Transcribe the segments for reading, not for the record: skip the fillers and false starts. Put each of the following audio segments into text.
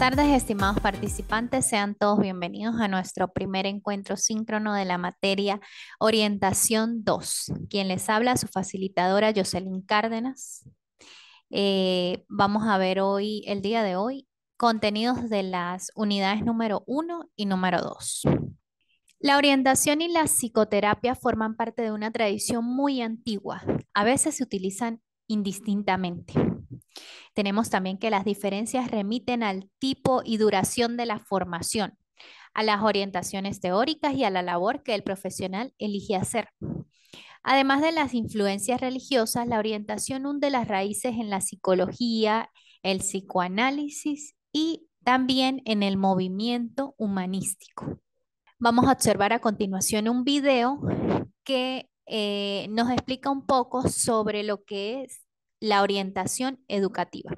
tardes, estimados participantes. Sean todos bienvenidos a nuestro primer encuentro síncrono de la materia Orientación 2. Quien les habla, su facilitadora Jocelyn Cárdenas. Vamos a ver hoy, el día de hoy, contenidos de las unidades número 1 y número 2. La orientación y la psicoterapia forman parte de una tradición muy antigua. A veces se utilizan indistintamente. Tenemos también que las diferencias remiten al tipo y duración de la formación, a las orientaciones teóricas y a la labor que el profesional elige hacer. Además de las influencias religiosas, la orientación hunde las raíces en la psicología, el psicoanálisis y también en el movimiento humanístico. Vamos a observar a continuación un video que nos explica un poco sobre lo que es la orientación educativa.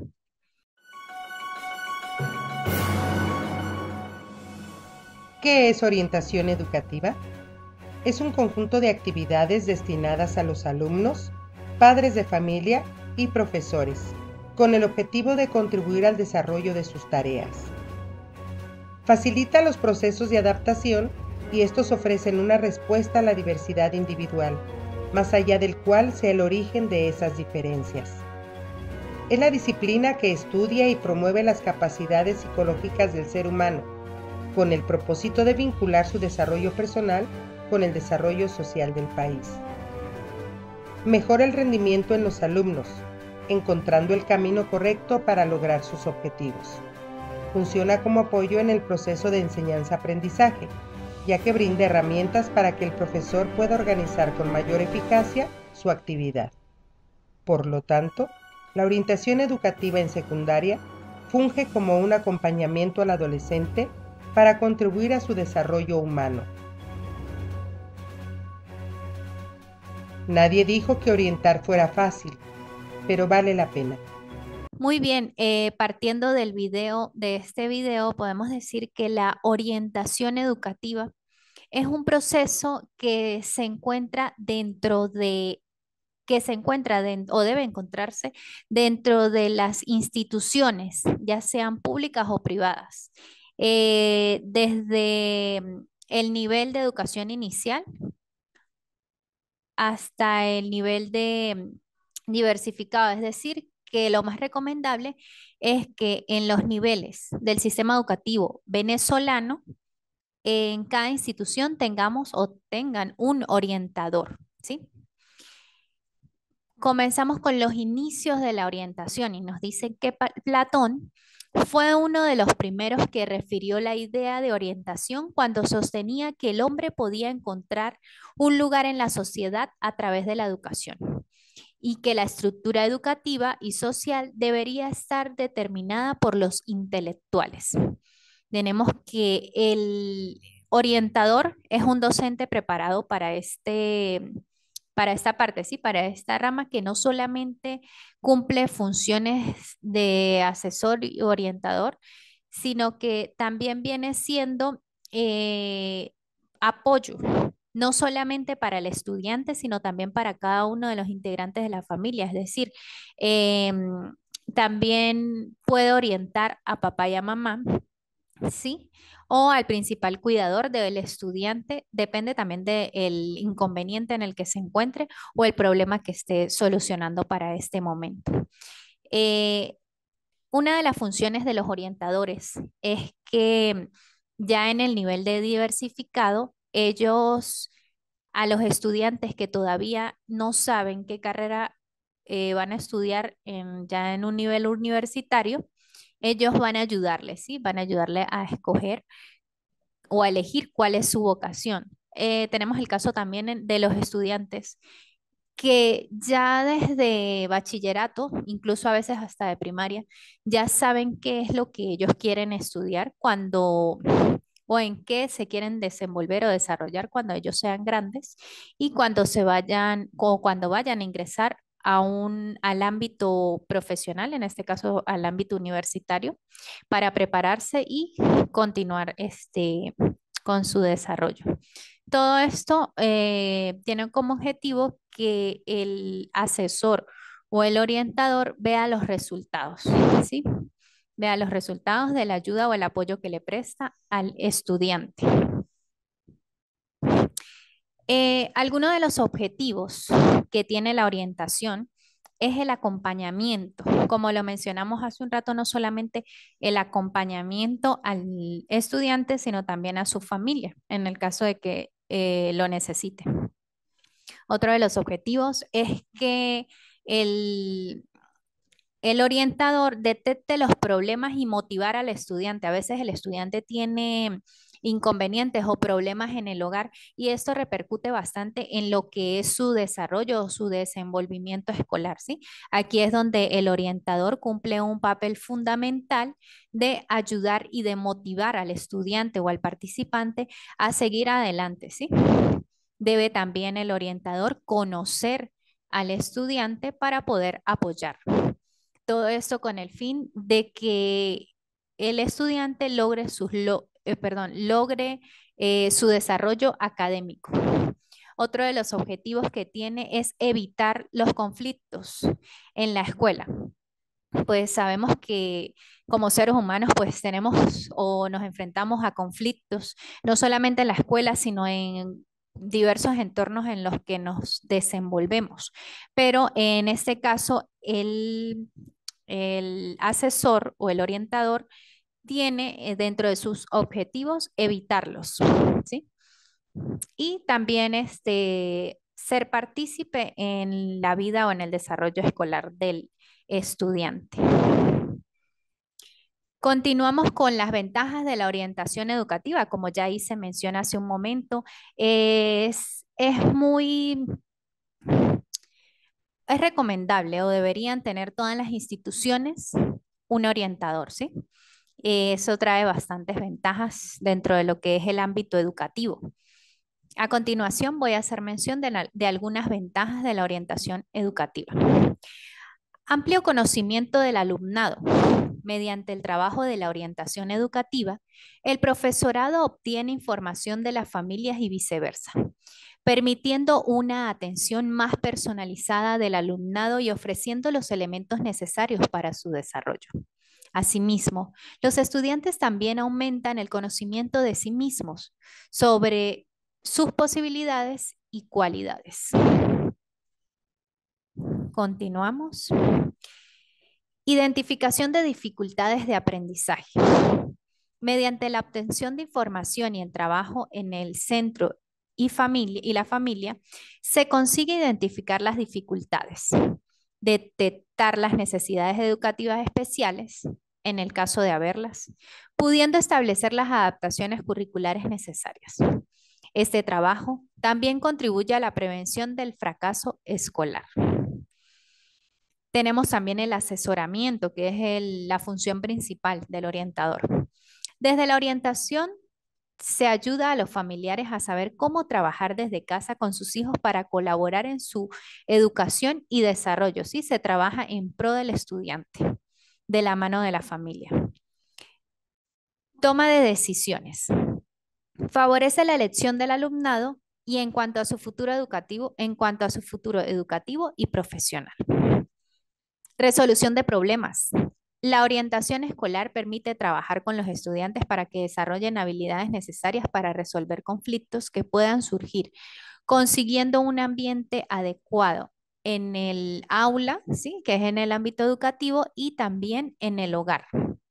¿Qué es orientación educativa? Es un conjunto de actividades destinadas a los alumnos, padres de familia y profesores, con el objetivo de contribuir al desarrollo de sus tareas. Facilita los procesos de adaptación y estos ofrecen una respuesta a la diversidad individual, más allá del cual sea el origen de esas diferencias. Es la disciplina que estudia y promueve las capacidades psicológicas del ser humano, con el propósito de vincular su desarrollo personal con el desarrollo social del país. Mejora el rendimiento en los alumnos, encontrando el camino correcto para lograr sus objetivos. Funciona como apoyo en el proceso de enseñanza-aprendizaje, ya que brinda herramientas para que el profesor pueda organizar con mayor eficacia su actividad. Por lo tanto, la orientación educativa en secundaria funge como un acompañamiento al adolescente para contribuir a su desarrollo humano. Nadie dijo que orientar fuera fácil, pero vale la pena. Muy bien, partiendo del video, de este video, podemos decir que la orientación educativa es un proceso que se encuentra o debe encontrarse dentro de las instituciones, ya sean públicas o privadas. Desde el nivel de educación inicial hasta el nivel de diversificado, es decir, que lo más recomendable es que en los niveles del sistema educativo venezolano, en cada institución tengamos o tengan un orientador, ¿sí? Comenzamos con los inicios de la orientación y nos dicen que Platón fue uno de los primeros que refirió la idea de orientación cuando sostenía que el hombre podía encontrar un lugar en la sociedad a través de la educación y que la estructura educativa y social debería estar determinada por los intelectuales. Tenemos que el orientador es un docente preparado para esta parte, sí, para esta rama que no solamente cumple funciones de asesor y orientador, sino que también viene siendo apoyo, no solamente para el estudiante, sino también para cada uno de los integrantes de la familia. Es decir, también puede orientar a papá y a mamá, ¿sí? O al principal cuidador del estudiante, depende también del inconveniente en el que se encuentre o el problema que esté solucionando para este momento. Eh, una de las funciones de los orientadores es que ya en el nivel de diversificado, ellos a los estudiantes que todavía no saben qué carrera van a estudiar ya en un nivel universitario, ellos van a ayudarles, ¿sí? Van a ayudarle a escoger o a elegir cuál es su vocación. Tenemos el caso también de los estudiantes que ya desde bachillerato, incluso a veces hasta de primaria, ya saben qué es lo que ellos quieren estudiar cuando o en qué se quieren desenvolver o desarrollar cuando ellos sean grandes y cuando se vayan o cuando vayan a ingresar al ámbito profesional, en este caso al ámbito universitario, para prepararse y continuar con su desarrollo. Todo esto tiene como objetivo que el asesor o el orientador vea los resultados, ¿sí? Vea los resultados de la ayuda o el apoyo que le presta al estudiante. Alguno de los objetivos que tiene la orientación es el acompañamiento. Como lo mencionamos hace un rato, no solamente el acompañamiento al estudiante, sino también a su familia, en el caso de que lo necesite. Otro de los objetivos es que el, el orientador detecte los problemas y motivar al estudiante. A veces el estudiante tiene inconvenientes o problemas en el hogar y esto repercute bastante en lo que es su desarrollo o su desenvolvimiento escolar, ¿sí? Aquí es donde el orientador cumple un papel fundamental de ayudar y de motivar al estudiante o al participante a seguir adelante, ¿sí? Debe también el orientador conocer al estudiante para poder apoyar. Todo esto con el fin de que el estudiante logre, su desarrollo académico. Otro de los objetivos que tiene es evitar los conflictos en la escuela. Pues sabemos que como seres humanos pues tenemos o nos enfrentamos a conflictos, no solamente en la escuela, sino en diversos entornos en los que nos desenvolvemos. Pero en este caso, el asesor o el orientador tiene dentro de sus objetivos evitarlos, ¿sí? Y también ser partícipe en la vida o en el desarrollo escolar del estudiante. Continuamos con las ventajas de la orientación educativa, como ya hice mención hace un momento. Es recomendable o deberían tener todas las instituciones un orientador, ¿sí? Eso trae bastantes ventajas dentro de lo que es el ámbito educativo. A continuación voy a hacer mención de algunas ventajas de la orientación educativa. Amplio conocimiento del alumnado. Mediante el trabajo de la orientación educativa, el profesorado obtiene información de las familias y viceversa, permitiendo una atención más personalizada del alumnado y ofreciendo los elementos necesarios para su desarrollo. Asimismo, los estudiantes también aumentan el conocimiento de sí mismos sobre sus posibilidades y cualidades. Continuamos. Identificación de dificultades de aprendizaje. Mediante la obtención de información y el trabajo en el centro y la familia, se consigue identificar las dificultades, detectar las necesidades educativas especiales, en el caso de haberlas, pudiendo establecer las adaptaciones curriculares necesarias. Este trabajo también contribuye a la prevención del fracaso escolar. Tenemos también el asesoramiento, que es la función principal del orientador. Desde la orientación se ayuda a los familiares a saber cómo trabajar desde casa con sus hijos para colaborar en su educación y desarrollo. ¿Sí? Se trabaja en pro del estudiante, de la mano de la familia. Toma de decisiones. Favorece la elección del alumnado y en cuanto a su futuro educativo y profesional. Resolución de problemas. La orientación escolar permite trabajar con los estudiantes para que desarrollen habilidades necesarias para resolver conflictos que puedan surgir, consiguiendo un ambiente adecuado en el aula, ¿sí? Que es en el ámbito educativo y también en el hogar.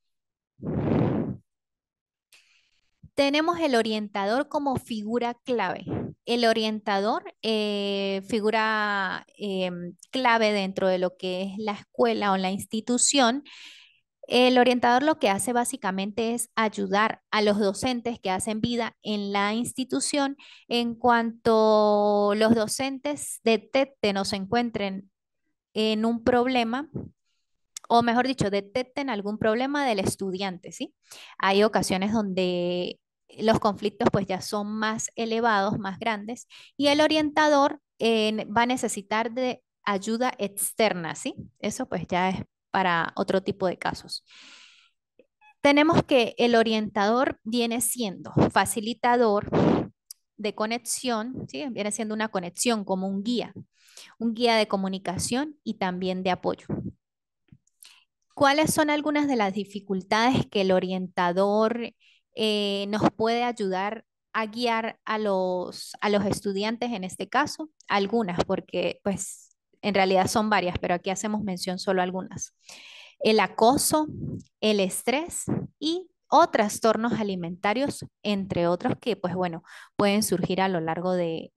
Tenemos el orientador como figura clave. El orientador, figura clave dentro de lo que es la escuela o la institución. El orientador lo que hace básicamente es ayudar a los docentes que hacen vida en la institución en cuanto los docentes detecten o se encuentren en un problema, o mejor dicho, detecten algún problema del estudiante, ¿sí? Hay ocasiones donde los conflictos pues ya son más elevados, más grandes, y el orientador va a necesitar de ayuda externa, ¿sí? Eso pues ya es para otro tipo de casos. Tenemos que el orientador viene siendo facilitador de conexión, ¿sí? Viene siendo una conexión como un guía de comunicación y también de apoyo. ¿Cuáles son algunas de las dificultades que el orientador nos puede ayudar a guiar a los estudiantes en este caso? Algunas, porque pues en realidad son varias, pero aquí hacemos mención solo a algunas. El acoso, el estrés y o trastornos alimentarios, entre otros que pues bueno, pueden surgir a lo largo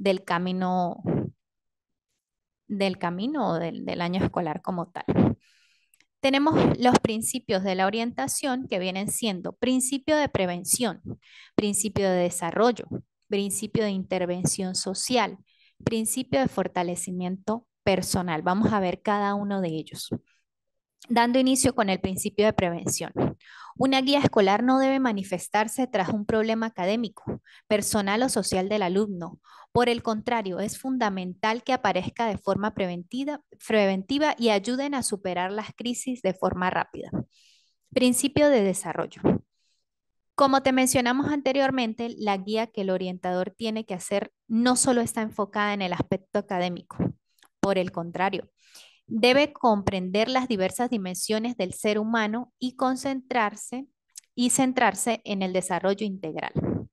del camino o del año escolar como tal. Tenemos los principios de la orientación que vienen siendo principio de prevención, principio de desarrollo, principio de intervención social, principio de fortalecimiento personal. Vamos a ver cada uno de ellos. Dando inicio con el principio de prevención. Una guía escolar no debe manifestarse tras un problema académico, personal o social del alumno. Por el contrario, es fundamental que aparezca de forma preventiva y ayuden a superar las crisis de forma rápida. Principio de desarrollo. Como te mencionamos anteriormente, la guía que el orientador tiene que hacer no solo está enfocada en el aspecto académico, por el contrario, debe comprender las diversas dimensiones del ser humano y concentrarse y centrarse en el desarrollo integral.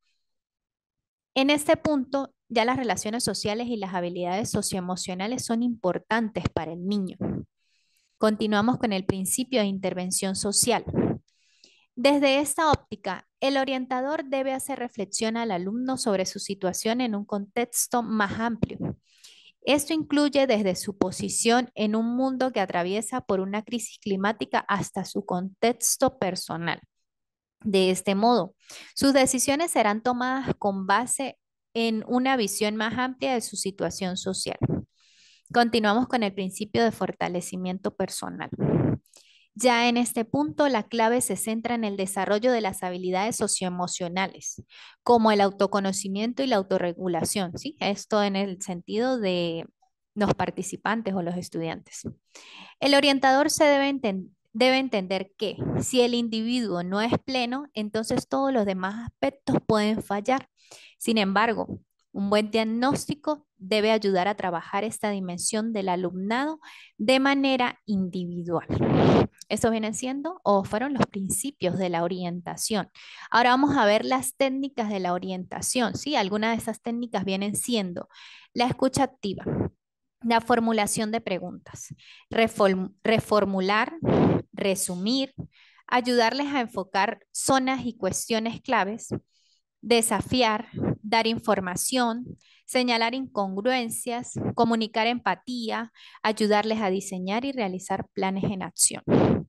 En este punto, ya las relaciones sociales y las habilidades socioemocionales son importantes para el niño. Continuamos con el principio de intervención social. Desde esta óptica, el orientador debe hacer reflexión al alumno sobre su situación en un contexto más amplio. Esto incluye desde su posición en un mundo que atraviesa por una crisis climática hasta su contexto personal. De este modo, sus decisiones serán tomadas con base en una visión más amplia de su situación social. Continuamos con el principio de fortalecimiento personal. Ya en este punto, la clave se centra en el desarrollo de las habilidades socioemocionales, como el autoconocimiento y la autorregulación, ¿sí? Esto en el sentido de los participantes o los estudiantes. El orientador debe entender que si el individuo no es pleno, entonces todos los demás aspectos pueden fallar. Sin embargo, un buen diagnóstico debe ayudar a trabajar esta dimensión del alumnado de manera individual. Estos vienen siendo o fueron los principios de la orientación. Ahora vamos a ver las técnicas de la orientación, ¿sí? Algunas de esas técnicas vienen siendo la escucha activa, la formulación de preguntas, reformular, resumir, ayudarles a enfocar zonas y cuestiones claves, desafiar, dar información, señalar incongruencias, comunicar empatía, ayudarles a diseñar y realizar planes en acción.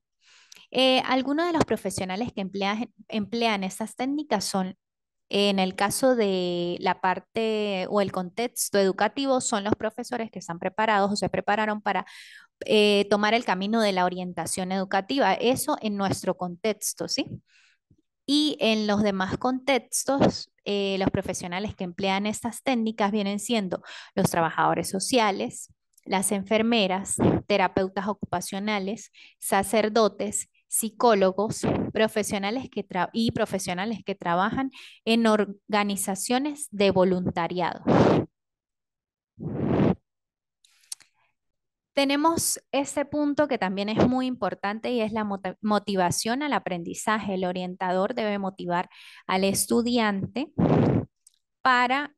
Algunos de los profesionales que emplean estas técnicas son, en el caso de la parte o el contexto educativo, son los profesores que están preparados o se prepararon para tomar el camino de la orientación educativa. Eso en nuestro contexto, ¿sí? Y en los demás contextos, los profesionales que emplean estas técnicas vienen siendo los trabajadores sociales, las enfermeras, terapeutas ocupacionales, sacerdotes, psicólogos, y profesionales que trabajan en organizaciones de voluntariado. Tenemos este punto que también es muy importante y es la motivación al aprendizaje. El orientador debe motivar al estudiante para,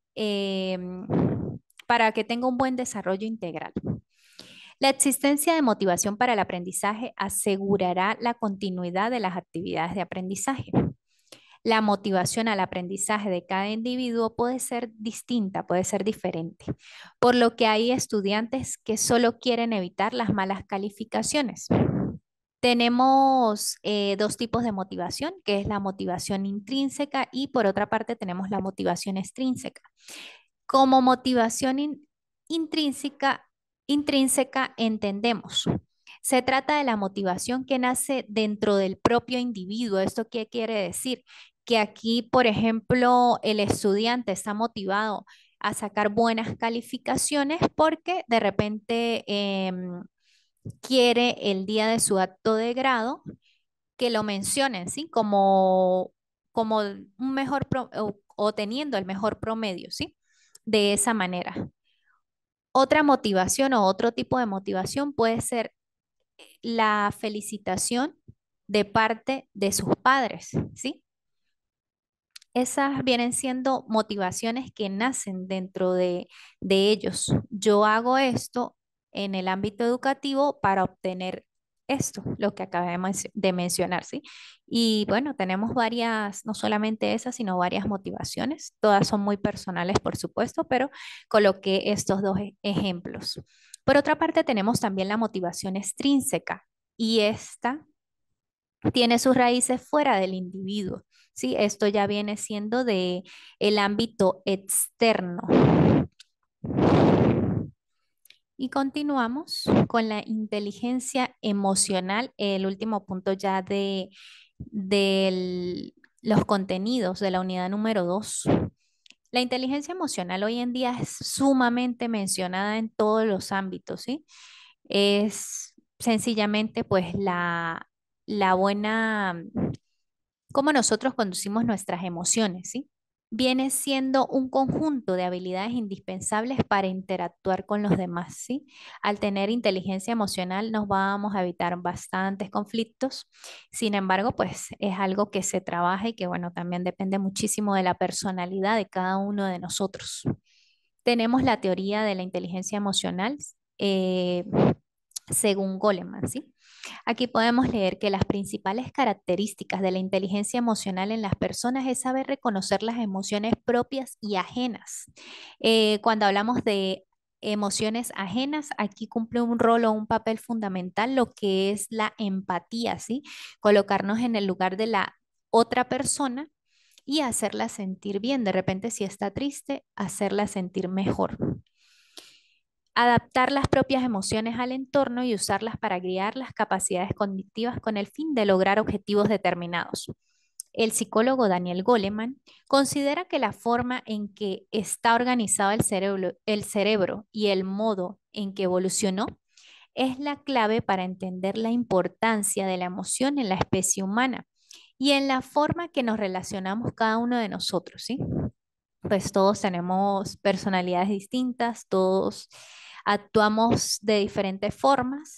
para que tenga un buen desarrollo integral. La existencia de motivación para el aprendizaje asegurará la continuidad de las actividades de aprendizaje. La motivación al aprendizaje de cada individuo puede ser distinta, puede ser diferente, por lo que hay estudiantes que solo quieren evitar las malas calificaciones. Tenemos dos tipos de motivación, que es la motivación intrínseca y por otra parte tenemos la motivación extrínseca. Como motivación intrínseca, intrínseca entendemos. Se trata de la motivación que nace dentro del propio individuo. ¿Esto qué quiere decir? Que aquí, por ejemplo, el estudiante está motivado a sacar buenas calificaciones porque de repente quiere el día de su acto de grado que lo mencionen, ¿sí? Como un mejor o teniendo el mejor promedio, ¿sí? De esa manera. Otra motivación o otro tipo de motivación puede ser la felicitación de parte de sus padres, ¿sí? Esas vienen siendo motivaciones que nacen dentro de ellos. Yo hago esto en el ámbito educativo para obtener esto, lo que acabamos de mencionar, ¿sí? Y bueno, tenemos varias, no solamente esas, sino varias motivaciones. Todas son muy personales, por supuesto, pero coloqué estos dos ejemplos. Por otra parte, tenemos también la motivación extrínseca y esta tiene sus raíces fuera del individuo, ¿sí? Esto ya viene siendo de el ámbito externo. Y continuamos con la inteligencia emocional, el último punto ya de los contenidos de la unidad número 2. La inteligencia emocional hoy en día es sumamente mencionada en todos los ámbitos, ¿sí? Es sencillamente pues la buena cómo nosotros conducimos nuestras emociones, ¿sí? Viene siendo un conjunto de habilidades indispensables para interactuar con los demás, ¿sí? Al tener inteligencia emocional nos vamos a evitar bastantes conflictos. Sin embargo, pues es algo que se trabaja y que, bueno, también depende muchísimo de la personalidad de cada uno de nosotros. Tenemos la teoría de la inteligencia emocional, eh, según Goleman, ¿sí? Aquí podemos leer que las principales características de la inteligencia emocional en las personas es saber reconocer las emociones propias y ajenas. Cuando hablamos de emociones ajenas, aquí cumple un rol o un papel fundamental lo que es la empatía, ¿sí? Colocarnos en el lugar de la otra persona y hacerla sentir bien. De repente, si está triste, hacerla sentir mejor. Adaptar las propias emociones al entorno y usarlas para guiar las capacidades cognitivas con el fin de lograr objetivos determinados. El psicólogo Daniel Goleman considera que la forma en que está organizado el cerebro y el modo en que evolucionó es la clave para entender la importancia de la emoción en la especie humana y en la forma que nos relacionamos cada uno de nosotros, ¿sí? Pues todos tenemos personalidades distintas, todos actuamos de diferentes formas,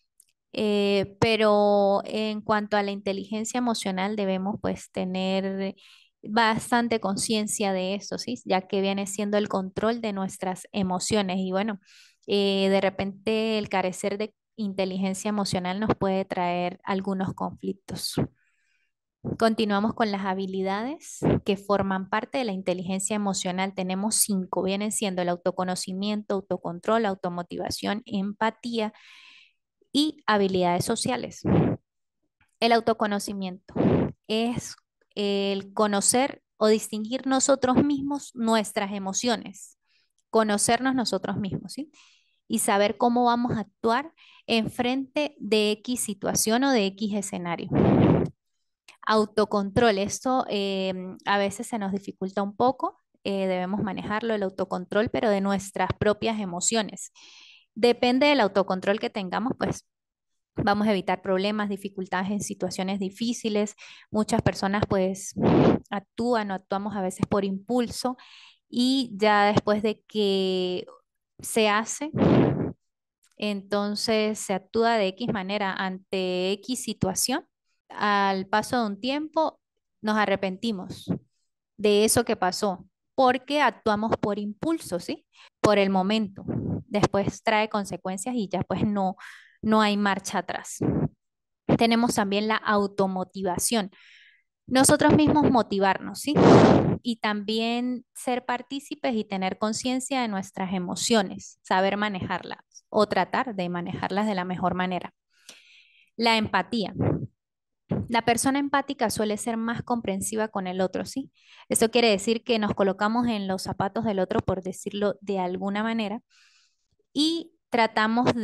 pero en cuanto a la inteligencia emocional debemos pues tener bastante conciencia de eso, ¿sí? Ya que viene siendo el control de nuestras emociones y bueno, de repente el carecer de inteligencia emocional nos puede traer algunos conflictos. Continuamos con las habilidades que forman parte de la inteligencia emocional. Tenemos 5, vienen siendo el autoconocimiento, autocontrol, automotivación, empatía y habilidades sociales. El autoconocimiento es el conocer o distinguir nosotros mismos nuestras emociones, conocernos nosotros mismos, ¿sí? Y saber cómo vamos a actuar en frente de X situación o de X escenario. Autocontrol, esto a veces se nos dificulta un poco, debemos manejarlo, el autocontrol, pero de nuestras propias emociones. Depende del autocontrol que tengamos, pues vamos a evitar problemas, dificultades en situaciones difíciles. Muchas personas pues actúan o actuamos a veces por impulso y ya después de que se hace, entonces se actúa de X manera ante X situación. Al paso de un tiempo nos arrepentimos de eso que pasó porque actuamos por impulso, ¿sí? Por el momento. Después trae consecuencias y ya pues no hay marcha atrás. Tenemos también la automotivación. Nosotros mismos motivarnos, ¿sí? Y también ser partícipes y tener conciencia de nuestras emociones, saber manejarlas o tratar de manejarlas de la mejor manera. La empatía. La persona empática suele ser más comprensiva con el otro, ¿sí? Eso quiere decir que nos colocamos en los zapatos del otro, por decirlo de alguna manera, y tratamos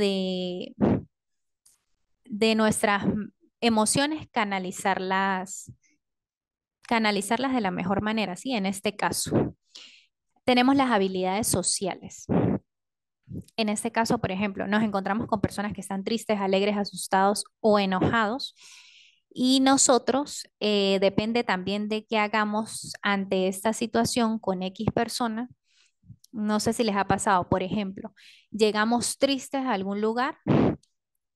de nuestras emociones canalizarlas de la mejor manera, ¿sí? En este caso, tenemos las habilidades sociales. En este caso, por ejemplo, nos encontramos con personas que están tristes, alegres, asustados o enojados. Y nosotros, depende también de qué hagamos ante esta situación con X persona. No sé si les ha pasado, por ejemplo, llegamos tristes a algún lugar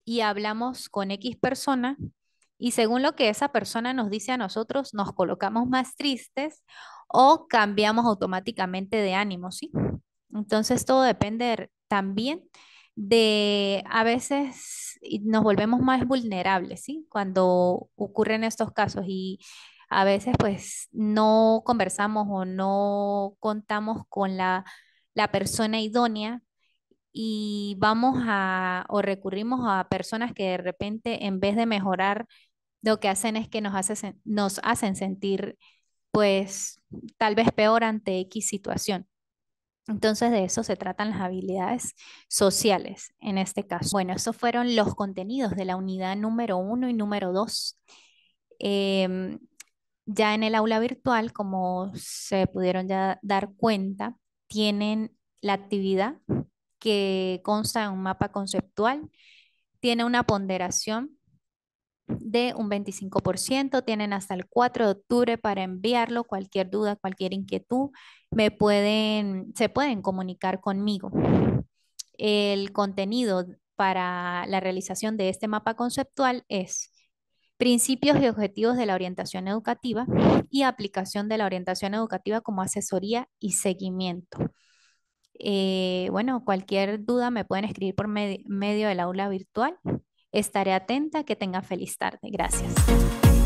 y hablamos con X persona y según lo que esa persona nos dice a nosotros, nos colocamos más tristes o cambiamos automáticamente de ánimo, ¿sí? Entonces todo depende también de, a veces nos volvemos más vulnerables, ¿sí? Cuando ocurren estos casos y a veces pues no conversamos o no contamos con la persona idónea y vamos a o recurrimos a personas que de repente en vez de mejorar lo que hacen es que nos hacen sentir pues tal vez peor ante X situación. Entonces de eso se tratan las habilidades sociales en este caso. Bueno, esos fueron los contenidos de la unidad número 1 y número 2. Em, ya en el aula virtual, como se pudieron ya dar cuenta, tienen la actividad que consta en un mapa conceptual, tiene una ponderación de un 25%, tienen hasta el 4 de octubre para enviarlo, cualquier duda, cualquier inquietud, se pueden comunicar conmigo. El contenido para la realización de este mapa conceptual es principios y objetivos de la orientación educativa y aplicación de la orientación educativa como asesoría y seguimiento. Bueno, cualquier duda me pueden escribir por medio del aula virtual. Estaré atenta. Que tenga feliz tarde. Gracias.